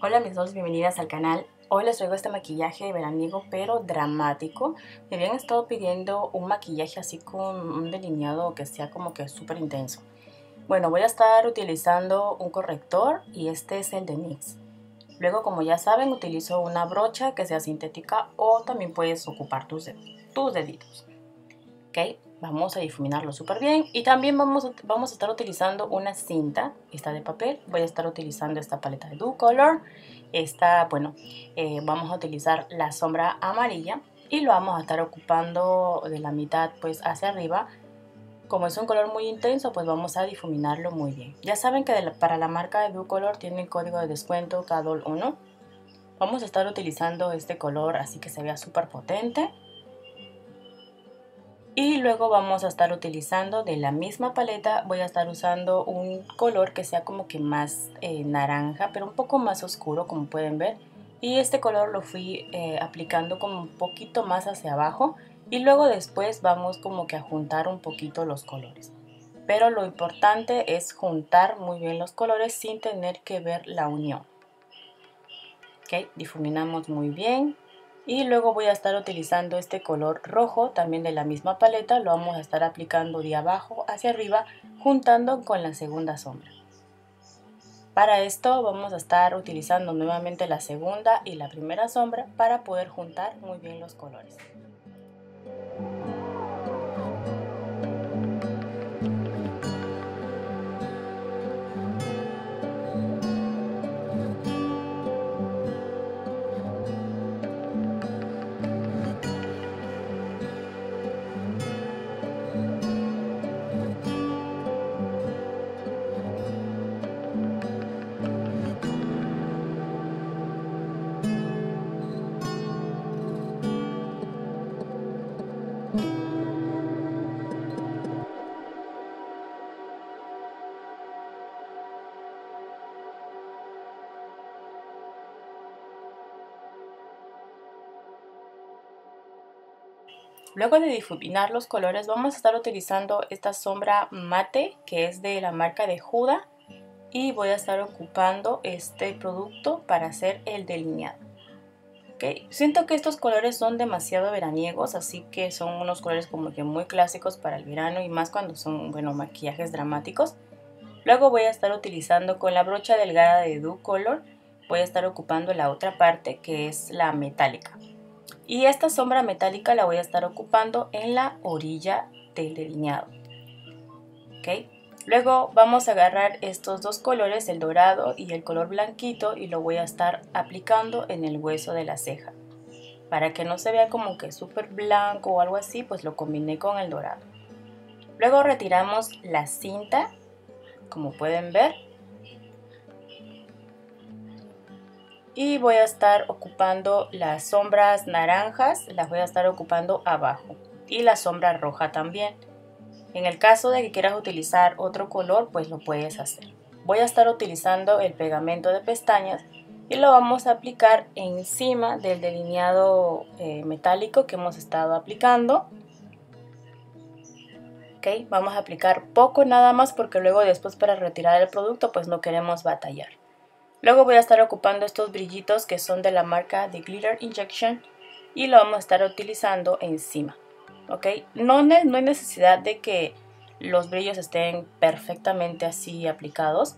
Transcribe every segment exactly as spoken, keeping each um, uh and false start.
Hola mis dos, bienvenidas al canal. Hoy les traigo este maquillaje veraniego pero dramático. Me habían estado pidiendo un maquillaje así con un delineado que sea como que súper intenso. Bueno, voy a estar utilizando un corrector y este es el de NYX. Luego, como ya saben, utilizo una brocha que sea sintética o también puedes ocupar tus, tus deditos. Ok, vamos a difuminarlo súper bien y también vamos a, vamos a estar utilizando una cinta, esta de papel. Voy a estar utilizando esta paleta de Duo Color. Esta, bueno, eh, vamos a utilizar la sombra amarilla y lo vamos a estar ocupando de la mitad pues hacia arriba. Como es un color muy intenso, pues vamos a difuminarlo muy bien. Ya saben que de la, para la marca de Duo Color tiene el código de descuento K D O L uno. Vamos a estar utilizando este color así que se vea súper potente. Y luego vamos a estar utilizando de la misma paleta, voy a estar usando un color que sea como que más eh, naranja, pero un poco más oscuro como pueden ver. Y este color lo fui eh, aplicando como un poquito más hacia abajo y luego después vamos como que a juntar un poquito los colores. Pero lo importante es juntar muy bien los colores sin tener que ver la unión. Ok, difuminamos muy bien. Y luego voy a estar utilizando este color rojo, también de la misma paleta, lo vamos a estar aplicando de abajo hacia arriba, juntando con la segunda sombra. Para esto vamos a estar utilizando nuevamente la segunda y la primera sombra para poder juntar muy bien los colores. Luego de difuminar los colores vamos a estar utilizando esta sombra mate que es de la marca de Huda y voy a estar ocupando este producto para hacer el delineado. Okay. Siento que estos colores son demasiado veraniegos, así que son unos colores como que muy clásicos para el verano y más cuando son, bueno, maquillajes dramáticos. Luego voy a estar utilizando con la brocha delgada de Duo Color, voy a estar ocupando la otra parte que es la metálica. Y esta sombra metálica la voy a estar ocupando en la orilla del delineado. ¿Okay? Luego vamos a agarrar estos dos colores, el dorado y el color blanquito, y lo voy a estar aplicando en el hueso de la ceja. Para que no se vea como que súper blanco o algo así, pues lo combiné con el dorado. Luego retiramos la cinta, como pueden ver. Y voy a estar ocupando las sombras naranjas, las voy a estar ocupando abajo. Y la sombra roja también. En el caso de que quieras utilizar otro color, pues lo puedes hacer. Voy a estar utilizando el pegamento de pestañas y lo vamos a aplicar encima del delineado eh, metálico que hemos estado aplicando. Okay, vamos a aplicar poco nada más porque luego después para retirar el producto pues no queremos batallar. Luego voy a estar ocupando estos brillitos que son de la marca de Glitter Injection y lo vamos a estar utilizando encima. Okay, no, no hay necesidad de que los brillos estén perfectamente así aplicados.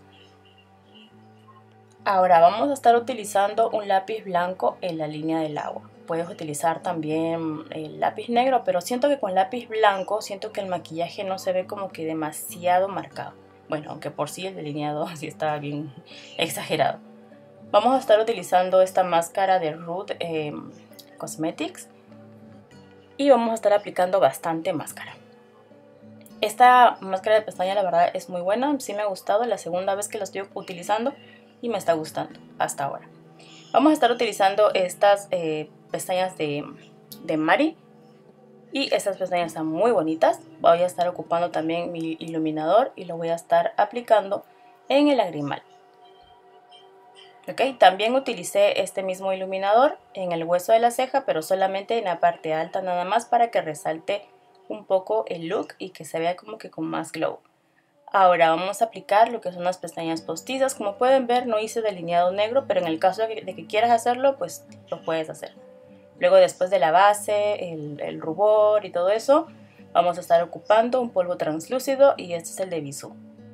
Ahora vamos a estar utilizando un lápiz blanco en la línea del agua. Puedes utilizar también el lápiz negro, pero siento que con lápiz blanco siento que el maquillaje no se ve como que demasiado marcado. Bueno, aunque por sí el delineado sí está bien exagerado. Vamos a estar utilizando esta máscara de Rude eh, Cosmetics y vamos a estar aplicando bastante máscara. Esta máscara de pestaña la verdad es muy buena, sí me ha gustado, es la segunda vez que la estoy utilizando y me está gustando hasta ahora. Vamos a estar utilizando estas eh, pestañas de, de Mari y estas pestañas están muy bonitas. Voy a estar ocupando también mi iluminador y lo voy a estar aplicando en el lagrimal. Okay, también utilicé este mismo iluminador en el hueso de la ceja, pero solamente en la parte alta nada más para que resalte un poco el look y que se vea como que con más glow. Ahora vamos a aplicar lo que son las pestañas postizas. Como pueden ver, no hice delineado negro, pero en el caso de que, de que quieras hacerlo, pues lo puedes hacer. Luego, después de la base, el, el rubor y todo eso, vamos a estar ocupando un polvo translúcido y este es el de Bisú.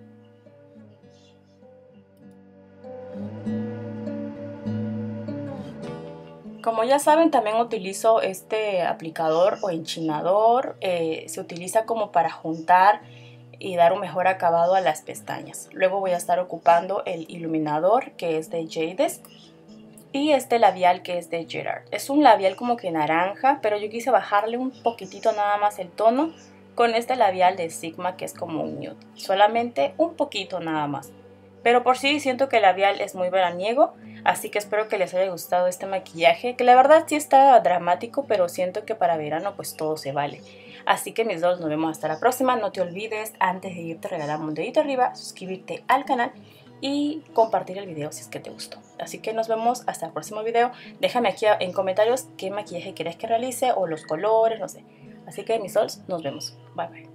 Como ya saben, también utilizo este aplicador o enchinador. Eh, se utiliza como para juntar y dar un mejor acabado a las pestañas. Luego voy a estar ocupando el iluminador, que es de Jades, y este labial, que es de Gerard. Es un labial como que naranja, pero yo quise bajarle un poquitito nada más el tono con este labial de Sigma, que es como un nude. Solamente un poquito nada más. Pero por sí siento que el labial es muy veraniego, así que espero que les haya gustado este maquillaje, que la verdad sí está dramático, pero siento que para verano pues todo se vale. Así que mis dolls, nos vemos hasta la próxima. No te olvides, antes de irte, regalar un dedito arriba, suscribirte al canal y compartir el video si es que te gustó. Así que nos vemos hasta el próximo video. Déjame aquí en comentarios qué maquillaje quieres que realice o los colores, no sé. Así que mis dolls, nos vemos. Bye bye.